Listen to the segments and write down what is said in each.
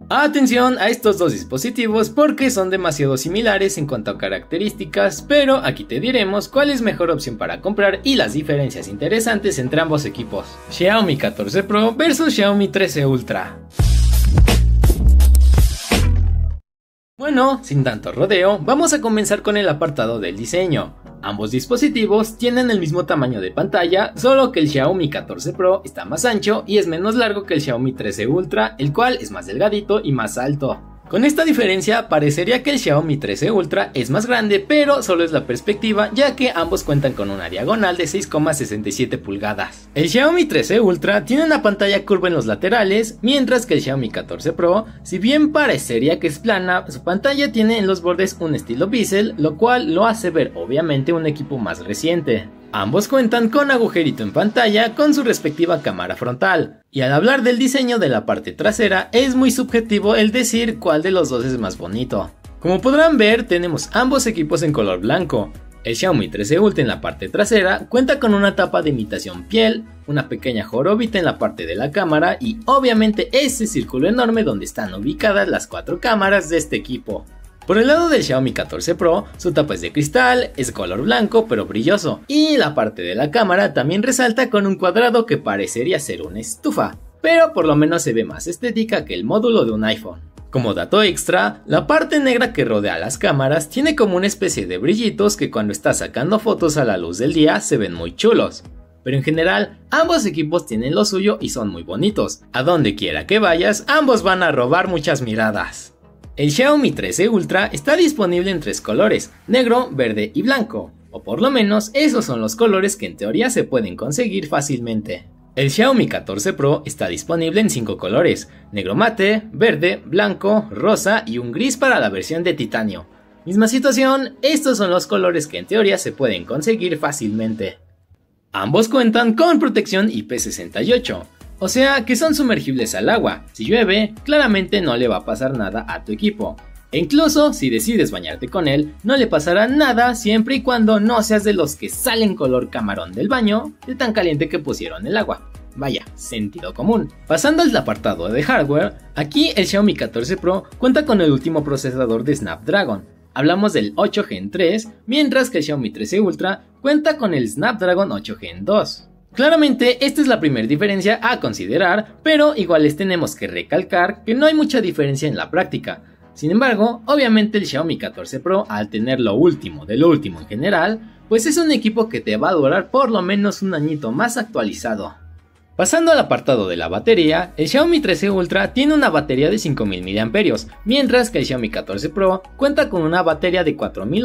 Atención a estos dos dispositivos porque son demasiado similares en cuanto a características, pero aquí te diremos cuál es mejor opción para comprar y las diferencias interesantes entre ambos equipos. Xiaomi 14 Pro versus Xiaomi 13 Ultra. Bueno, sin tanto rodeo, vamos a comenzar con el apartado del diseño. Ambos dispositivos tienen el mismo tamaño de pantalla, solo que el Xiaomi 14 Pro está más ancho y es menos largo que el Xiaomi 13 Ultra, el cual es más delgadito y más alto. Con esta diferencia parecería que el Xiaomi 13 Ultra es más grande, pero solo es la perspectiva, ya que ambos cuentan con una diagonal de 6,67 pulgadas. El Xiaomi 13 Ultra tiene una pantalla curva en los laterales, mientras que el Xiaomi 14 Pro, si bien parecería que es plana, su pantalla tiene en los bordes un estilo bezel, lo cual lo hace ver obviamente un equipo más reciente. Ambos cuentan con agujerito en pantalla con su respectiva cámara frontal, y al hablar del diseño de la parte trasera es muy subjetivo el decir cuál de los dos es más bonito. Como podrán ver, tenemos ambos equipos en color blanco. El Xiaomi 13 Ultra en la parte trasera cuenta con una tapa de imitación piel, una pequeña jorobita en la parte de la cámara y obviamente ese círculo enorme donde están ubicadas las 4 cámaras de este equipo. Por el lado del Xiaomi 14 Pro, su tapa es de cristal, es color blanco pero brilloso, y la parte de la cámara también resalta con un cuadrado que parecería ser una estufa, pero por lo menos se ve más estética que el módulo de un iPhone. Como dato extra, la parte negra que rodea las cámaras tiene como una especie de brillitos que cuando estás sacando fotos a la luz del día se ven muy chulos. Pero en general, ambos equipos tienen lo suyo y son muy bonitos. A donde quiera que vayas, ambos van a robar muchas miradas. El Xiaomi 13 Ultra está disponible en 3 colores, negro, verde y blanco, o por lo menos esos son los colores que en teoría se pueden conseguir fácilmente. El Xiaomi 14 Pro está disponible en 5 colores, negro mate, verde, blanco, rosa y un gris para la versión de titanio. Misma situación, estos son los colores que en teoría se pueden conseguir fácilmente. Ambos cuentan con protección IP68. O sea que son sumergibles al agua, si llueve, claramente no le va a pasar nada a tu equipo. E incluso si decides bañarte con él, no le pasará nada siempre y cuando no seas de los que salen color camarón del baño de tan caliente que pusieron el agua. Vaya, sentido común. Pasando al apartado de hardware, aquí el Xiaomi 14 Pro cuenta con el último procesador de Snapdragon. Hablamos del 8 Gen 3, mientras que el Xiaomi 13 Ultra cuenta con el Snapdragon 8 Gen 2. Claramente esta es la primera diferencia a considerar, pero igual les tenemos que recalcar que no hay mucha diferencia en la práctica. Sin embargo, obviamente el Xiaomi 14 Pro, al tener lo último de lo último en general, pues es un equipo que te va a durar por lo menos un añito más actualizado. Pasando al apartado de la batería, el Xiaomi 13 Ultra tiene una batería de 5000 mAh, mientras que el Xiaomi 14 Pro cuenta con una batería de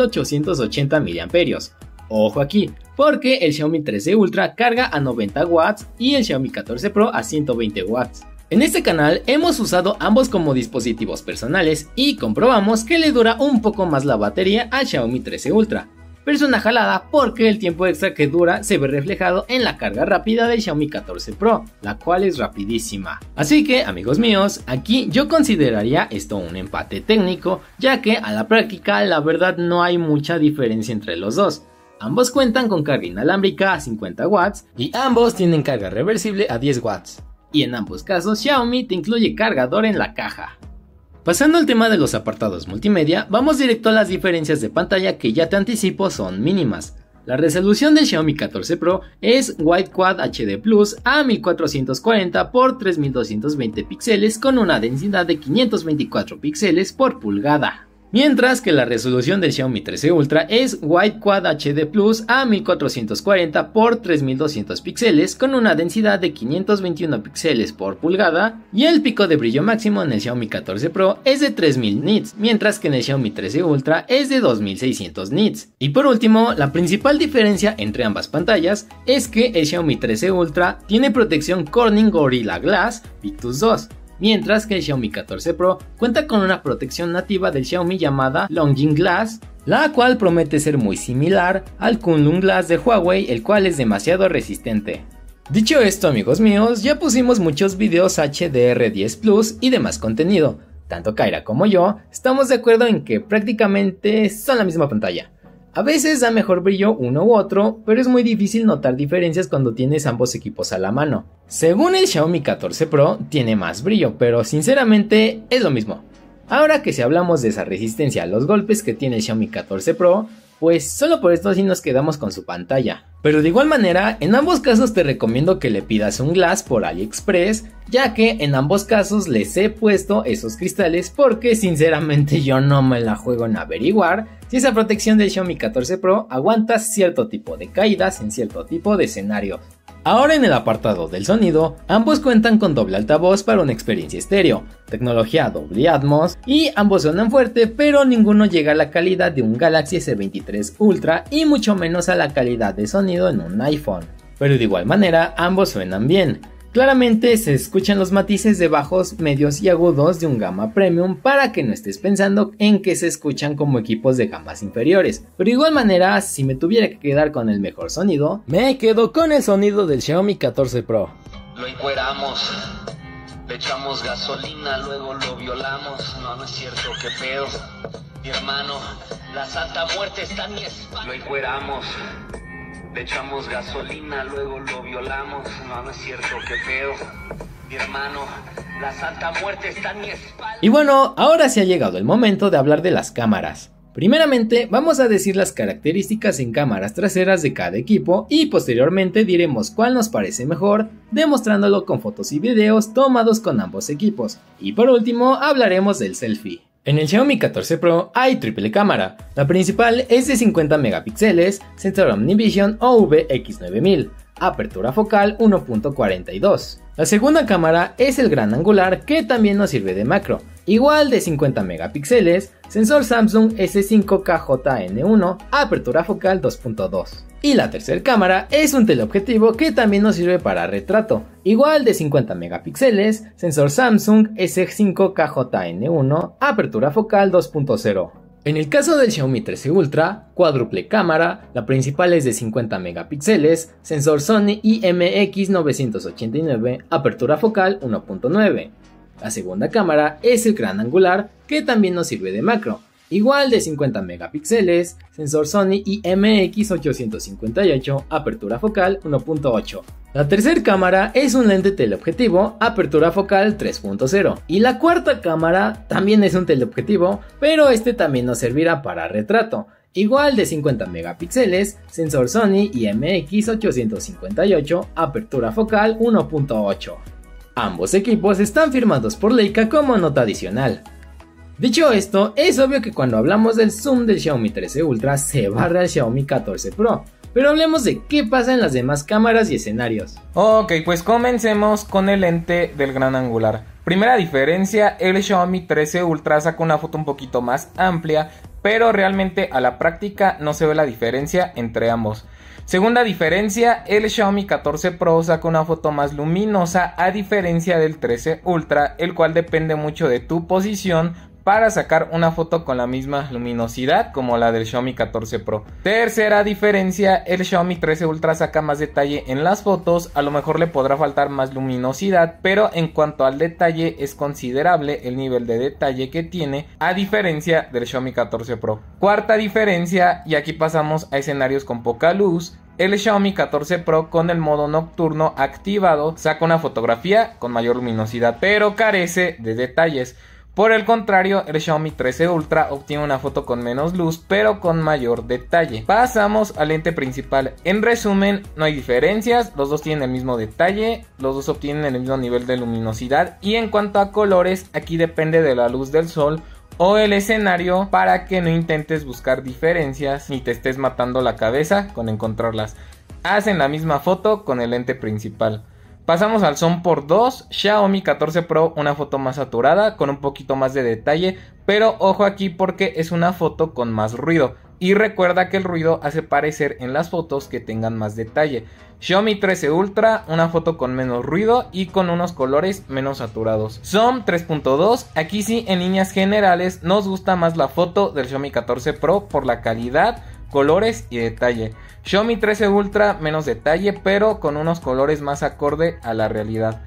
4880 mAh. Ojo aquí, porque el Xiaomi 13 Ultra carga a 90 watts y el Xiaomi 14 Pro a 120 watts. En este canal hemos usado ambos como dispositivos personales y comprobamos que le dura un poco más la batería al Xiaomi 13 Ultra. Pero es una jalada porque el tiempo extra que dura se ve reflejado en la carga rápida del Xiaomi 14 Pro, la cual es rapidísima. Así que, amigos míos, aquí yo consideraría esto un empate técnico, ya que a la práctica la verdad no hay mucha diferencia entre los dos. Ambos cuentan con carga inalámbrica a 50 watts y ambos tienen carga reversible a 10 watts. Y en ambos casos Xiaomi te incluye cargador en la caja. Pasando al tema de los apartados multimedia, vamos directo a las diferencias de pantalla que ya te anticipo son mínimas. La resolución del Xiaomi 14 Pro es Wide Quad HD Plus a 1440 x 3220 píxeles con una densidad de 524 píxeles por pulgada. Mientras que la resolución del Xiaomi 13 Ultra es Wide Quad HD Plus a 1440 x 3200 píxeles con una densidad de 521 píxeles por pulgada y el pico de brillo máximo en el Xiaomi 14 Pro es de 3000 nits, mientras que en el Xiaomi 13 Ultra es de 2600 nits. Y por último, la principal diferencia entre ambas pantallas es que el Xiaomi 13 Ultra tiene protección Corning Gorilla Glass Victus 2. Mientras que el Xiaomi 14 Pro cuenta con una protección nativa del Xiaomi llamada Longjing Glass, la cual promete ser muy similar al Kunlun Glass de Huawei, el cual es demasiado resistente. Dicho esto, amigos míos, ya pusimos muchos videos HDR10 Plus y demás contenido. Tanto Kaira como yo estamos de acuerdo en que prácticamente son la misma pantalla. A veces da mejor brillo uno u otro, pero es muy difícil notar diferencias cuando tienes ambos equipos a la mano. Según el Xiaomi 14 Pro, tiene más brillo, pero sinceramente es lo mismo. Ahora que si hablamos de esa resistencia a los golpes que tiene el Xiaomi 14 Pro, pues solo por esto sí nos quedamos con su pantalla. Pero de igual manera, en ambos casos te recomiendo que le pidas un glass por AliExpress, ya que en ambos casos les he puesto esos cristales porque sinceramente yo no me la juego en averiguar si esa protección del Xiaomi 14 Pro aguanta cierto tipo de caídas en cierto tipo de escenario. Ahora en el apartado del sonido, ambos cuentan con doble altavoz para una experiencia estéreo, tecnología Dolby Atmos y ambos suenan fuerte, pero ninguno llega a la calidad de un Galaxy S23 Ultra y mucho menos a la calidad de sonido en un iPhone. Pero de igual manera ambos suenan bien. Claramente se escuchan los matices de bajos, medios y agudos de un gama premium para que no estés pensando en que se escuchan como equipos de gamas inferiores. Pero de igual manera, si me tuviera que quedar con el mejor sonido, me quedo con el sonido del Xiaomi 14 Pro. Lo encueramos, le echamos gasolina, luego lo violamos. No es cierto, qué pedo, mi hermano, la Santa Muerte está en mi espalda. Lo encueramos, le echamos gasolina, luego lo violamos. No es cierto, qué pedo, mi hermano, la Santa Muerte está en mi espalda. Y bueno, ahora sí ha llegado el momento de hablar de las cámaras. Primeramente vamos a decir las características en cámaras traseras de cada equipo y posteriormente diremos cuál nos parece mejor, demostrándolo con fotos y videos tomados con ambos equipos. Y por último hablaremos del selfie. En el Xiaomi 14 Pro hay triple cámara. La principal es de 50 megapíxeles, sensor OmniVision OVX9000, apertura focal 1.42. La segunda cámara es el gran angular que también nos sirve de macro, igual de 50 megapíxeles, sensor Samsung S5KJN1, apertura focal 2.2. Y la tercera cámara es un teleobjetivo que también nos sirve para retrato, igual de 50 megapíxeles, sensor Samsung S5KJN1, apertura focal 2.0. En el caso del Xiaomi 13 Ultra, cuádruple cámara, la principal es de 50 megapíxeles, sensor Sony IMX989, apertura focal 1.9. La segunda cámara es el gran angular, que también nos sirve de macro, igual de 50 megapíxeles, sensor Sony IMX858, apertura focal 1.8. La tercera cámara es un lente teleobjetivo, apertura focal 3.0. Y la cuarta cámara también es un teleobjetivo, pero este también nos servirá para retrato, igual de 50 megapíxeles, sensor Sony IMX858, apertura focal 1.8. Ambos equipos están firmados por Leica como nota adicional. Dicho esto, es obvio que cuando hablamos del zoom del Xiaomi 13 Ultra se barra al Xiaomi 14 Pro, pero hablemos de qué pasa en las demás cámaras y escenarios. Ok, pues comencemos con el lente del gran angular. Primera diferencia, el Xiaomi 13 Ultra saca una foto un poquito más amplia, pero realmente a la práctica no se ve la diferencia entre ambos. Segunda diferencia, el Xiaomi 14 Pro saca una foto más luminosa a diferencia del 13 Ultra, el cual depende mucho de tu posición para sacar una foto con la misma luminosidad como la del Xiaomi 14 Pro. Tercera diferencia, el Xiaomi 13 Ultra saca más detalle en las fotos, a lo mejor le podrá faltar más luminosidad, pero en cuanto al detalle es considerable el nivel de detalle que tiene a diferencia del Xiaomi 14 Pro. Cuarta diferencia, y aquí pasamos a escenarios con poca luz, el Xiaomi 14 Pro con el modo nocturno activado saca una fotografía con mayor luminosidad, pero carece de detalles. Por el contrario, el Xiaomi 13 Ultra obtiene una foto con menos luz, pero con mayor detalle. Pasamos al lente principal. En resumen, no hay diferencias, los dos tienen el mismo detalle, los dos obtienen el mismo nivel de luminosidad. Y en cuanto a colores, aquí depende de la luz del sol o el escenario para que no intentes buscar diferencias ni te estés matando la cabeza con encontrarlas. Hacen la misma foto con el lente principal. Pasamos al zoom por 2, Xiaomi 14 Pro una foto más saturada con un poquito más de detalle, pero ojo aquí porque es una foto con más ruido y recuerda que el ruido hace parecer en las fotos que tengan más detalle. Xiaomi 13 Ultra una foto con menos ruido y con unos colores menos saturados. Zoom 3.2, aquí sí en líneas generales nos gusta más la foto del Xiaomi 14 Pro por la calidad, colores y detalle. Xiaomi 13 Ultra menos detalle pero con unos colores más acorde a la realidad.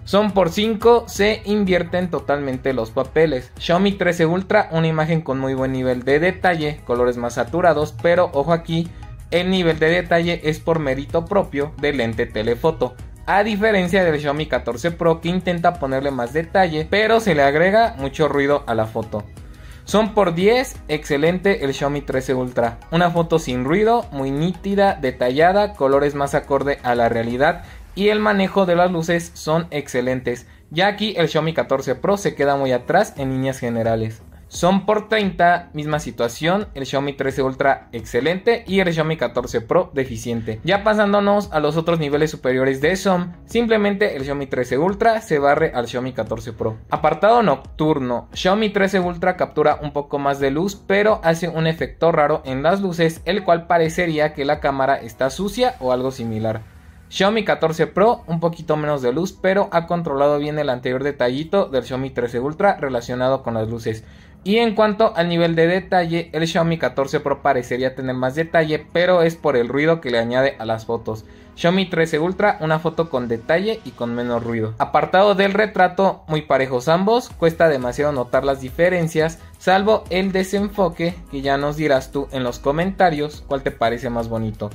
Son por 5, se invierten totalmente los papeles. Xiaomi 13 Ultra, una imagen con muy buen nivel de detalle, colores más saturados, pero ojo aquí, el nivel de detalle es por mérito propio del lente telefoto. A diferencia del Xiaomi 14 Pro que intenta ponerle más detalle, pero se le agrega mucho ruido a la foto. Son por 10, excelente el Xiaomi 13 Ultra. Una foto sin ruido, muy nítida, detallada, colores más acorde a la realidad y el manejo de las luces son excelentes. Ya aquí el Xiaomi 14 Pro se queda muy atrás en líneas generales. Son por 30, misma situación, el Xiaomi 13 Ultra excelente y el Xiaomi 14 Pro deficiente. Ya pasándonos a los otros niveles superiores de SOM, simplemente el Xiaomi 13 Ultra se barre al Xiaomi 14 Pro. Apartado nocturno, Xiaomi 13 Ultra captura un poco más de luz, pero hace un efecto raro en las luces, el cual parecería que la cámara está sucia o algo similar. Xiaomi 14 Pro, un poquito menos de luz, pero ha controlado bien el anterior detallito del Xiaomi 13 Ultra relacionado con las luces. Y en cuanto al nivel de detalle, el Xiaomi 14 Pro parecería tener más detalle, pero es por el ruido que le añade a las fotos. Xiaomi 13 Ultra, una foto con detalle y con menos ruido. Apartado del retrato, muy parejos ambos, cuesta demasiado notar las diferencias, salvo el desenfoque, que ya nos dirás tú en los comentarios cuál te parece más bonito.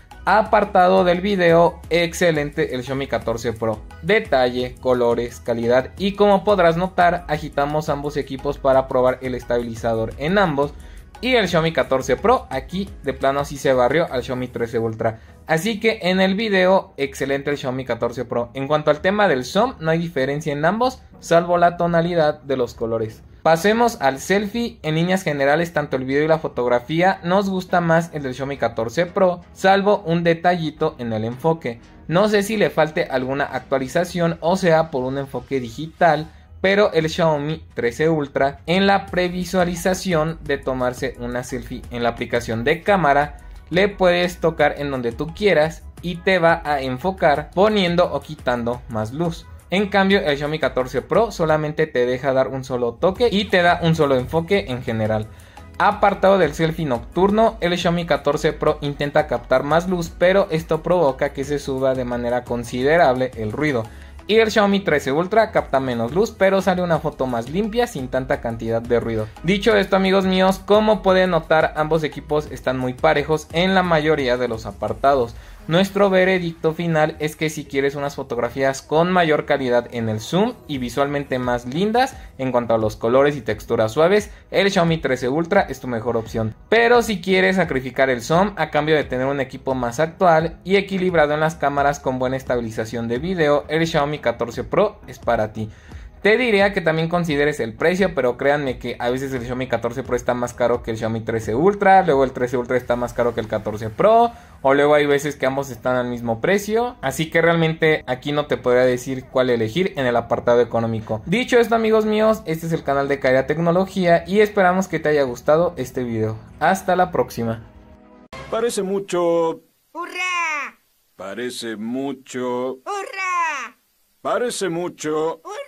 Apartado del video, excelente el Xiaomi 14 Pro. Detalle, colores, calidad y como podrás notar, agitamos ambos equipos para probar el estabilizador en ambos. Y el Xiaomi 14 Pro aquí de plano sí se barrió al Xiaomi 13 Ultra. Así que en el video, excelente el Xiaomi 14 Pro. En cuanto al tema del zoom, no hay diferencia en ambos, salvo la tonalidad de los colores. Pasemos al selfie. En líneas generales, tanto el video y la fotografía nos gusta más el del Xiaomi 14 Pro, salvo un detallito en el enfoque. No sé si le falte alguna actualización o sea por un enfoque digital, pero el Xiaomi 13 Ultra en la previsualización de tomarse una selfie en la aplicación de cámara, le puedes tocar en donde tú quieras y te va a enfocar poniendo o quitando más luz. En cambio, el Xiaomi 14 Pro solamente te deja dar un solo toque y te da un solo enfoque en general. Apartado del selfie nocturno, el Xiaomi 14 Pro intenta captar más luz, pero esto provoca que se suba de manera considerable el ruido. Y el Xiaomi 13 Ultra capta menos luz, pero sale una foto más limpia sin tanta cantidad de ruido. Dicho esto, amigos míos, como pueden notar, ambos equipos están muy parejos en la mayoría de los apartados. Nuestro veredicto final es que si quieres unas fotografías con mayor calidad en el zoom y visualmente más lindas en cuanto a los colores y texturas suaves, el Xiaomi 13 Ultra es tu mejor opción. Pero si quieres sacrificar el zoom a cambio de tener un equipo más actual y equilibrado en las cámaras con buena estabilización de video, el Xiaomi 14 Pro es para ti. Te diría que también consideres el precio, pero créanme que a veces el Xiaomi 14 Pro está más caro que el Xiaomi 13 Ultra, luego el 13 Ultra está más caro que el 14 Pro, o luego hay veces que ambos están al mismo precio, así que realmente aquí no te podría decir cuál elegir en el apartado económico. Dicho esto, amigos míos, este es el canal de Kairia Tecnología y esperamos que te haya gustado este video. Hasta la próxima. Parece mucho... ¡Hurra! Parece mucho... ¡Hurra! Parece mucho... ¡Hurra!